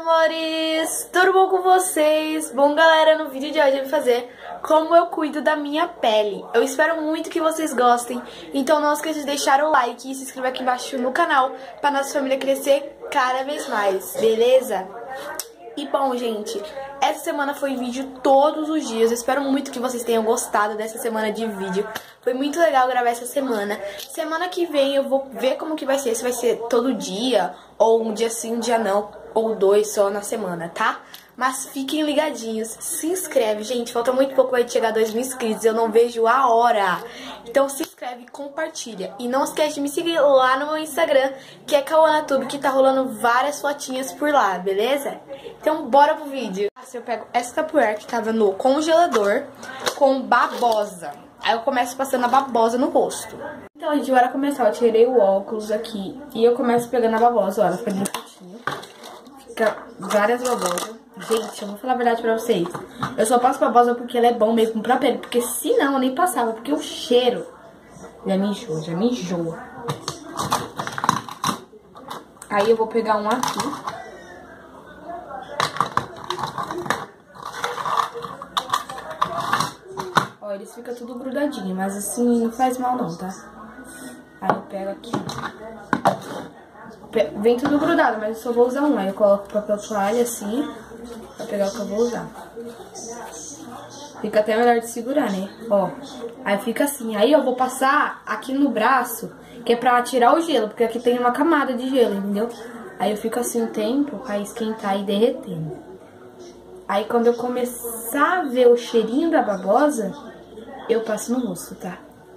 amores! Tudo bom com vocês? Bom, galera, no vídeo de hoje eu vou fazer como eu cuido da minha pele. Eu espero muito que vocês gostem, então não esqueça de deixar o like e se inscrever aqui embaixo no canal para nossa família crescer cada vez mais, beleza? E bom, gente, essa semana foi vídeo todos os dias. Eu espero muito que vocês tenham gostado dessa semana de vídeo. Foi muito legal gravar essa semana. Semana que vem eu vou ver como que vai ser. Se vai ser todo dia, ou um dia sim, um dia não, ou dois só na semana, tá? Mas fiquem ligadinhos, se inscreve, gente, falta muito pouco pra chegar a 2.000 inscritos, eu não vejo a hora. Então se inscreve e compartilha. E não esquece de me seguir lá no meu Instagram, que é KauanaTube, que tá rolando várias fotinhas por lá, beleza? Então bora pro vídeo. Eu pego essa tapuer que tava no congelador com babosa. Aí eu começo passando a babosa no rosto. Então, gente, bora começar. Eu tirei o óculos aqui e eu começo pegando a babosa, olha, fica bem curtinho. Fica várias babosas. Gente, eu vou falar a verdade pra vocês. Eu só passo babosa porque ela é bom mesmo pra pele. Porque se não, eu nem passava. Porque o cheiro já me enjoa. Aí eu vou pegar um aqui. Ó, eles ficam tudo grudadinho. Mas assim, não faz mal não, tá? Aí eu pego aqui. Vem tudo grudado, mas eu só vou usar um. Aí eu coloco papel toalha assim, pra pegar o que eu vou usar. Fica até melhor de segurar, né? Ó, aí fica assim. Aí eu vou passar aqui no braço, que é pra tirar o gelo, porque aqui tem uma camada de gelo, entendeu? Aí eu fico assim um tempo, pra esquentar e derretendo. Aí quando eu começar a ver o cheirinho da babosa, eu passo no rosto, tá?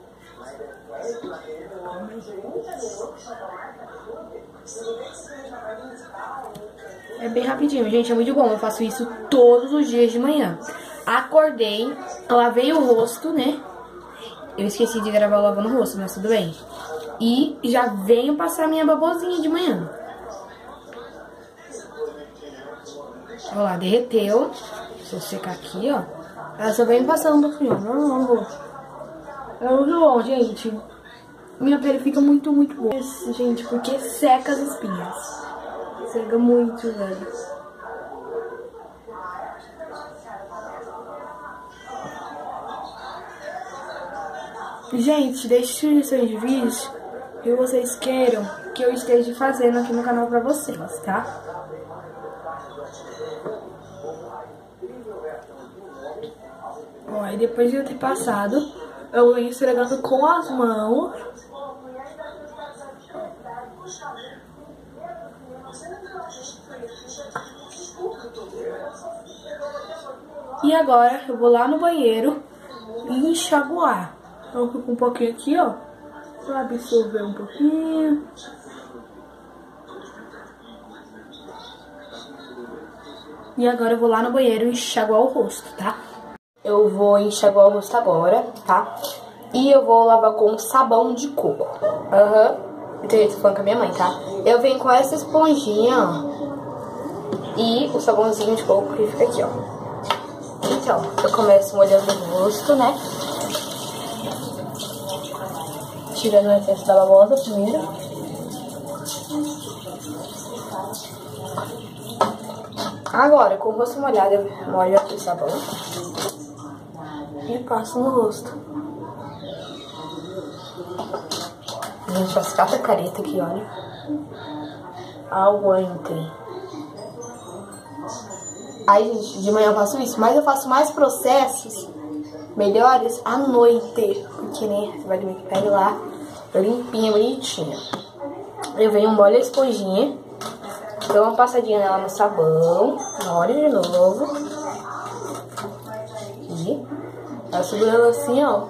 É bem rapidinho, gente, é muito bom. Eu faço isso todos os dias de manhã. Acordei, lavei o rosto, né? Eu esqueci de gravar o lavando o rosto, mas tudo bem. E já venho passar minha babosinha de manhã. Olha lá, derreteu. Se eu secar aqui, ó. Ela só vem passando assim, ó, no rosto. É muito bom, gente. Minha pele fica muito boa. Gente, porque seca as espinhas. Seca muito, velho. Gente, deixe sugestões de vídeos que vocês queiram que eu esteja fazendo aqui no canal pra vocês, tá? Ó, aí depois de eu ter passado, eu vou esfregando com as mãos. E agora eu vou lá no banheiro e enxaguar. Eu fico um pouquinho aqui, ó, pra absorver um pouquinho. E agora eu vou lá no banheiro e enxaguar o rosto, tá? Eu vou enxaguar o rosto agora, tá? E eu vou lavar com sabão de coco. Eu tô falando com a minha mãe, tá? Eu venho com essa esponjinha, ó. E o sabãozinho de coco que fica aqui, ó. Então, eu começo molhando o rosto, né? Tirando o excesso da babosa primeiro. Agora, com o rosto molhado, eu molho aqui o sabão. E passo no rosto. Gente, faz cada careta aqui, olha. Aguentem. Aí, gente, de manhã eu faço isso, mas eu faço mais processos melhores à noite. Porque, né, você vai dormir com a pele lá limpinha, bonitinha. Eu venho, molho a esponjinha, dou uma passadinha nela no sabão, molho de novo. E eu seguro ela assim, ó.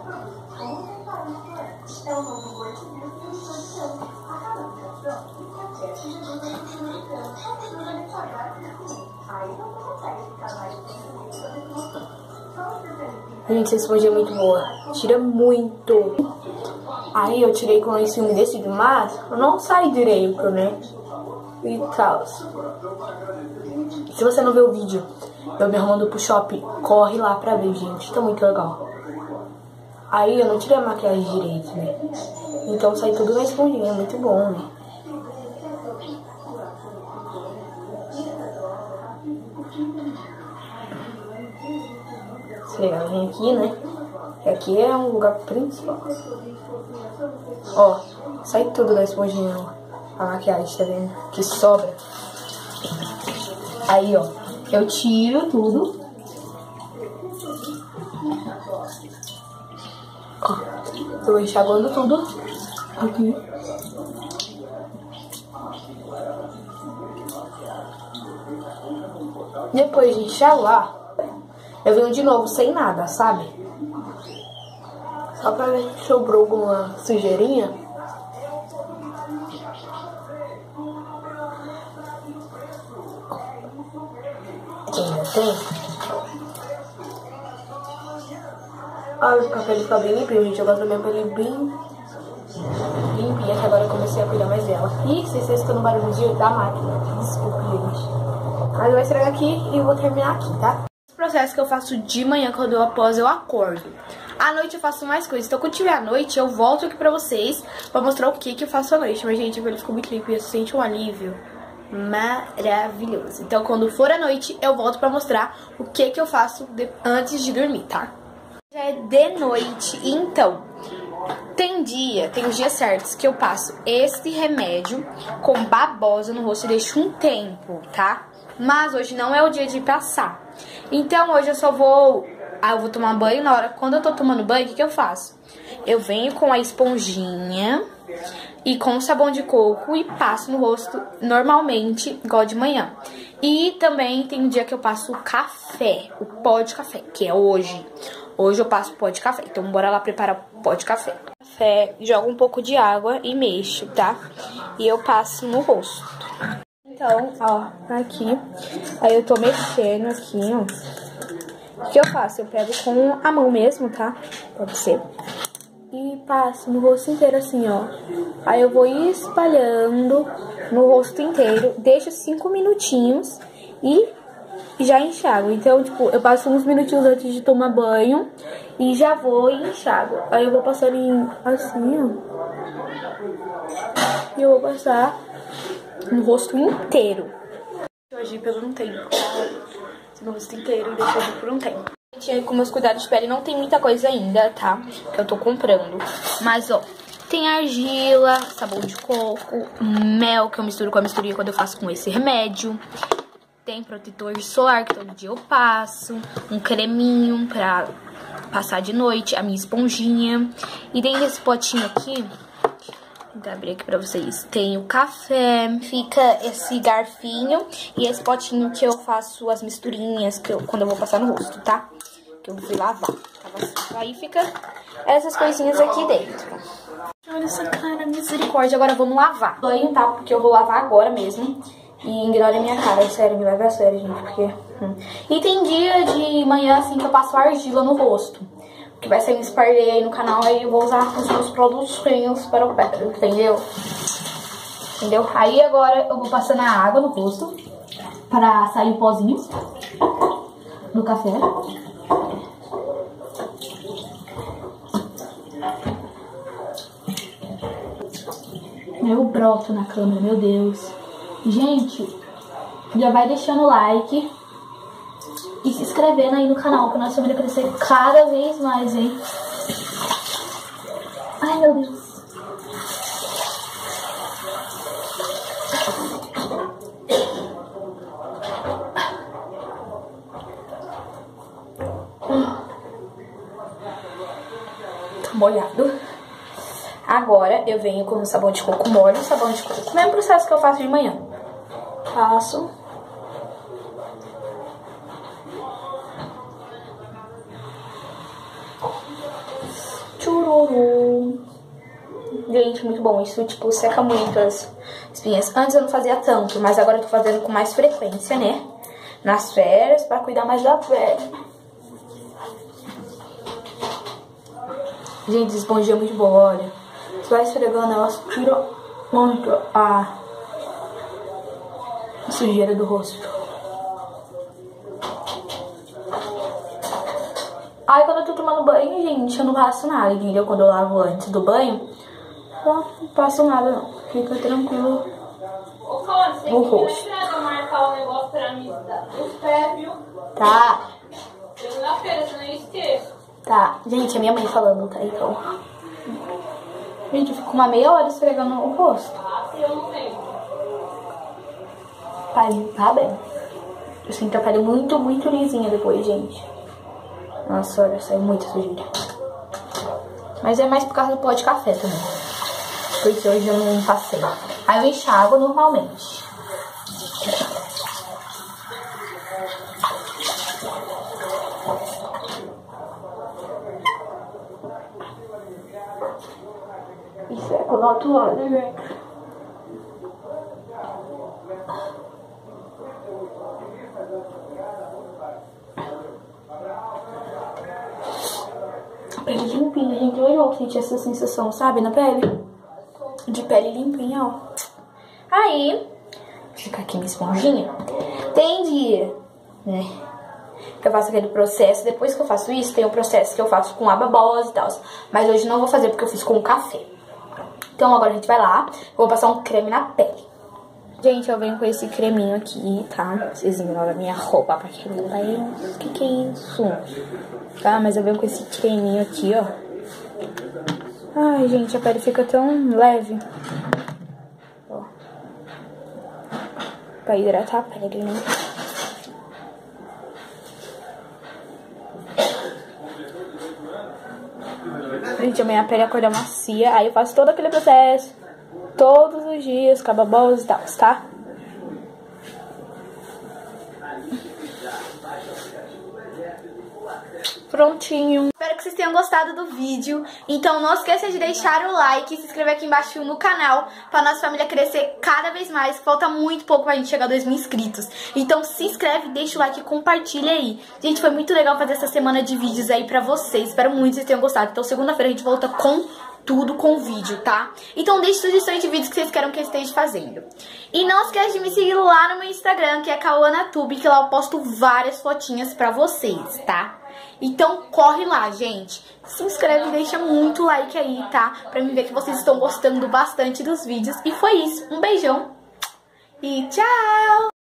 Gente, essa esponja é muito boa. Tira muito. Aí eu tirei com esse umedecido, mas não sai direito, né? E tal. Se você não viu o vídeo eu me arrumando pro shopping, corre lá pra ver, gente. Tá muito legal. Aí eu não tirei a maquiagem direito, né? Então sai tudo na esponjinha. É muito bom, né? Esfregadinho aqui, né? E aqui é um lugar principal. Ó, sai tudo da esponjinha, ó. A maquiagem, tá vendo? Que sobra. Aí, ó, eu tiro tudo. Ó, eu vou enxaguando tudo aqui. Depois de enxaguar, eu venho de novo sem nada, sabe? Só pra ver se sobrou alguma sujeirinha. Ainda tem. Olha, o cabelo fica bem limpinho, gente. Eu gosto da minha pele bem limpinha, que agora eu comecei a cuidar mais dela. Ih, vocês estão escutando o barulho da máquina. Desculpa, gente. Mas eu vou estragar aqui e vou terminar aqui, tá? Esse processo que eu faço de manhã, quando eu acordo. À noite eu faço mais coisas. Então, quando tiver à noite, eu volto aqui pra vocês pra mostrar o que eu faço à noite. Mas, gente, ele ficou muito limpo e eu sinto um alívio maravilhoso. Então, quando for à noite, eu volto pra mostrar o que eu faço antes de dormir, tá? Já é de noite, então tem os dias certos que eu passo esse remédio com babosa no rosto e deixo um tempo, tá? Mas hoje não é o dia de passar. Então hoje eu só vou... eu vou tomar banho. Na hora, quando eu tô tomando banho, o que eu faço? Eu venho com a esponjinha e com sabão de coco e passo no rosto normalmente, igual de manhã. E também tem um dia que eu passo o café, o pó de café, que é hoje. Hoje eu passo pó de café, então bora lá preparar o pó de café. Jogo um pouco de água e mexo, tá? E eu passo no rosto. Então, ó, aqui. Aí eu tô mexendo aqui, ó. O que eu faço? Eu pego com a mão mesmo, tá? Pode ser. E passo no rosto inteiro assim, ó. Aí eu vou espalhando no rosto inteiro. Deixo 5 minutinhos e já enxago. Então, tipo, eu passo uns minutinhos antes de tomar banho e já vou e enxago. Aí eu vou passando assim, ó. E eu vou passar no rosto inteiro. Eu agir por um tempo, tá? No rosto inteiro e deixo agir por um tempo. Com meus cuidados de pele não tem muita coisa ainda, tá? Que eu tô comprando. Mas, ó, tem argila, sabão de coco, mel que eu misturo com a misturinha quando eu faço com esse remédio. Tem protetor solar que todo dia eu passo. Um creminho pra passar de noite. A minha esponjinha. E dentro desse potinho aqui, vou abrir aqui pra vocês. Tem o café. Fica esse garfinho e esse potinho que eu faço as misturinhas quando eu vou passar no rosto, tá? Que eu fui lavar. Aí fica essas coisinhas aqui dentro. Olha essa cara, misericórdia. Agora vamos lavar. Banho, tá? Porque eu vou lavar agora mesmo. E ignore a minha cara, sério, me leve a sério, gente, porque... E tem dia de manhã, assim, que eu passo argila no rosto. Que vai ser um spray aí no canal, aí eu vou usar os meus produtinhos para o pé, entendeu? Entendeu? Aí agora eu vou passando a água no rosto para sair o pozinho do café. Eu broto na câmera, meu Deus. Gente, já vai deixando o like e se inscrevendo aí no canal pra nossa família crescer cada vez mais, hein? Ai, meu Deus. Tá molhado. Agora eu venho com o sabão de coco, molho o sabão de coco. Mesmo processo que eu faço de manhã. Passo. Chururu. Gente, muito bom. Isso, tipo, seca muito as espinhas. Antes eu não fazia tanto, mas agora eu tô fazendo com mais frequência, né? Nas férias, pra cuidar mais da pele. Gente, essa esponjinha é muito boa, olha. Você vai esfregando, ela tira muito a sujeira do rosto. Aí quando eu tô tomando banho, gente, eu não passo nada, entendeu? Quando eu lavo antes do banho, eu não passo nada não. Fica tranquilo o rosto. ó, pra mim, os pés, viu? Tá. Segunda-feira, você não esqueça. Tá. Gente, é minha mãe falando, tá? Então... Gente, eu fico uma meia hora esfregando o rosto. Eu não lembro. Pra limpar bem. Eu sinto a pele muito, muito lisinha depois, gente. Nossa, olha, saiu muita sujeira. Mas é mais por causa do pó de café também. Porque hoje eu não passei. Aí eu enxago normalmente. Isso é com o outro lado, gente. Pele limpinha, gente. Olha, eu senti essa sensação, sabe, na pele? De pele limpinha, ó. Aí, fica aqui minha esponjinha. Tem dia, né, que eu faço aquele processo. Depois que eu faço isso, tem um processo que eu faço com aba boss e tal. Mas hoje não vou fazer porque eu fiz com café. Então agora a gente vai lá. Eu vou passar um creme na pele. Gente, eu venho com esse creminho aqui, tá? Vocês ignoram a minha roupa pra que lento. Que é isso? Tá, mas eu venho com esse creminho aqui, ó. Ai, gente, a pele fica tão leve. Ó. Pra hidratar a pele, né? Gente, a minha pele acorda macia. Aí eu faço todo aquele processo todos os dias, com babos e tal, tá? Prontinho. Espero que vocês tenham gostado do vídeo. Então não esqueça de deixar o like e se inscrever aqui embaixo no canal pra nossa família crescer cada vez mais. Falta muito pouco pra gente chegar a 2.000 inscritos. Então se inscreve, deixa o like e compartilha aí. Gente, foi muito legal fazer essa semana de vídeos aí pra vocês. Espero muito que vocês tenham gostado. Então segunda-feira a gente volta com tudo com vídeo, tá? Então deixe sugestões de vídeos que vocês querem que eu esteja fazendo. E não esquece de me seguir lá no meu Instagram, que é KauanaTube, que lá eu posto várias fotinhas pra vocês, tá? Então corre lá, gente. Se inscreve e deixa muito like aí, tá? Pra mim ver que vocês estão gostando bastante dos vídeos. E foi isso. Um beijão e tchau!